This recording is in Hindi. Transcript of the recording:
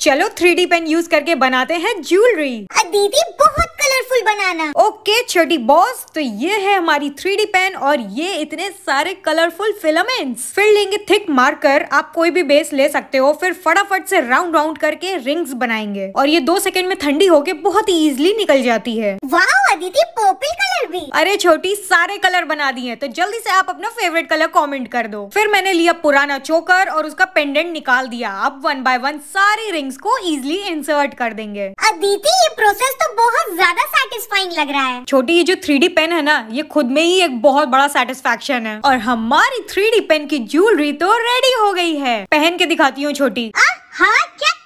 चलो 3D पेन यूज करके बनाते हैं ज्वेलरी। दीदी बहुत कलरफुल बनाना। ओके छोटी बॉस, तो ये है हमारी 3D पेन और ये इतने सारे कलरफुल फिलामेंट्स। फिर लेंगे थिक मार्कर, आप कोई भी बेस ले सकते हो। फिर फटाफट से राउंड राउंड करके रिंग्स बनाएंगे और ये 2 सेकंड में ठंडी होके बहुत ही इजीली निकल जाती है। वाह अदिति, पर्पल कलर भी। अरे छोटी, सारे कलर बना दिए, तो जल्दी से आप अपना फेवरेट कलर कमेंट कर दो। फिर मैंने लिया पुराना चोकर और उसका पेंडेंट निकाल दिया। अब 1 बाय 1 सारी रिंग्स को इजीली इंसर्ट कर देंगे। अदिति ये प्रोसेस तो बहुत ज्यादा सैटिस्फाइंग लग रहा है। छोटी, ये जो 3D पेन है ना, ये खुद में ही एक बहुत बड़ा सेटिस्फैक्शन है। और हमारी 3D पेन की ज्वेलरी तो रेडी हो गई है। पहन के दिखाती हूँ छोटी। हाँ, क्या